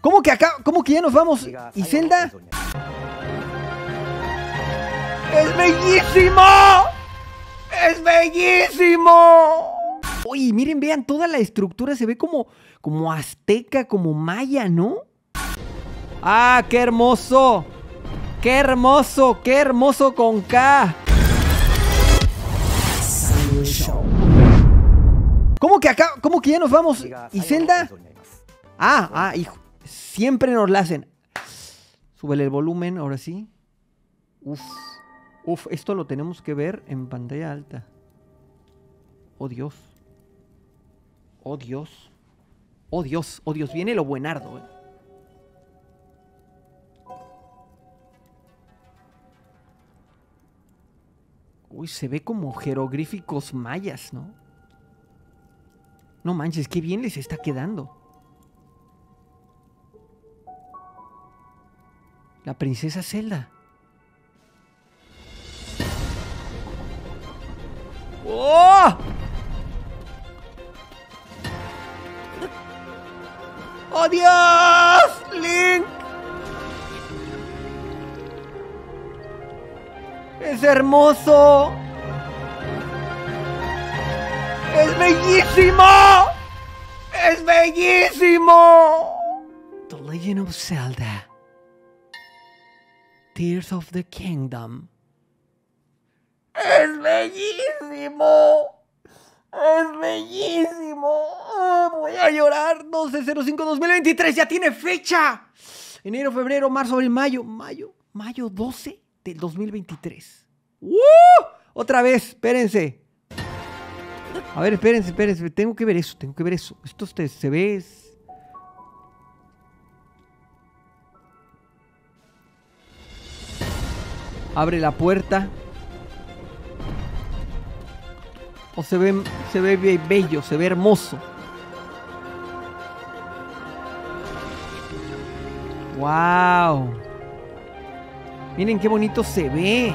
¿Cómo que acá? ¿Cómo que ya nos vamos? ¿Y Zelda? ¡Es bellísimo! ¡Es bellísimo! Oye, miren, vean, toda la estructura se ve como azteca, como maya, ¿no? ¡Ah, qué hermoso! ¡Qué hermoso! ¡Qué hermoso con K! ¿Cómo que acá? ¿Cómo que ya nos vamos? ¿Y Zelda? Hijo. Siempre nos la hacen. Súbele el volumen, ahora sí. Uf, esto lo tenemos que ver en pantalla alta. Oh, Dios. Oh, Dios. Oh, Dios. Oh, Dios. Viene lo buenardo, eh. Uy, se ve como jeroglíficos mayas, ¿no? No manches, qué bien les está quedando. La princesa Zelda. ¡Oh! ¡Oh, Dios! ¡Link! ¡Es hermoso! ¡Es bellísimo! ¡Es bellísimo! The Legend of Zelda. Tears of the Kingdom. ¡Es bellísimo! ¡Es bellísimo! Voy a llorar. 12/05/2023. ¡Ya tiene fecha! Enero, febrero, marzo, abril, mayo. Mayo 12 del 2023. Otra vez, espérense. A ver, espérense. Tengo que ver eso. Esto se ve... Abre la puerta. O se ve bello, se ve hermoso. ¡Wow! Miren qué bonito se ve.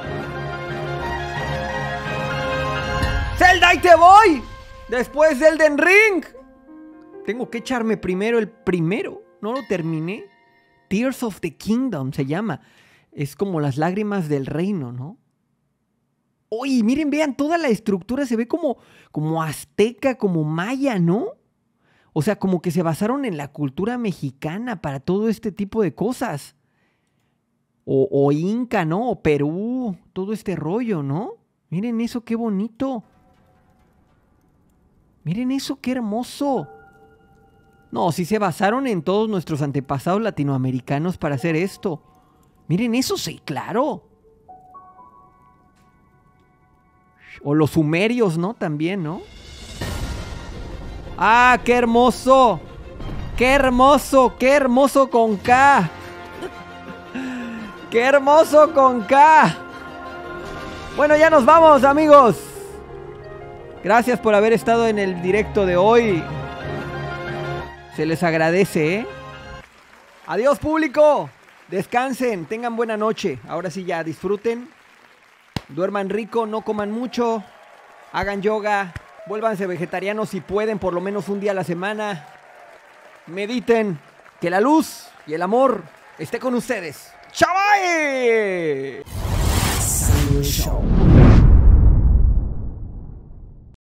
¡Zelda, ahí te voy! Después de Elden Ring. Tengo que echarme primero el primero. No lo terminé. Tears of the Kingdom se llama. Es como las lágrimas del reino, ¿no? Oye, miren, vean, toda la estructura se ve como azteca, como maya, ¿no? O sea, como que se basaron en la cultura mexicana para todo este tipo de cosas. O Inca, ¿no? O Perú, todo este rollo, ¿no? Miren eso, qué bonito. Miren eso, qué hermoso. No, sí se basaron en todos nuestros antepasados latinoamericanos para hacer esto. Miren eso, sí, claro. O los sumerios, ¿no? También, ¿no? ¡Ah, qué hermoso! ¡Qué hermoso! ¡Qué hermoso con K! ¡Qué hermoso con K! Bueno, ya nos vamos, amigos. Gracias por haber estado en el directo de hoy. Se les agradece, ¿eh? Adiós, público. Descansen, tengan buena noche. Ahora sí ya, disfruten. Duerman rico, no coman mucho. Hagan yoga. Vuélvanse vegetarianos si pueden, por lo menos un día a la semana. Mediten. Que la luz y el amor esté con ustedes. ¡Chao!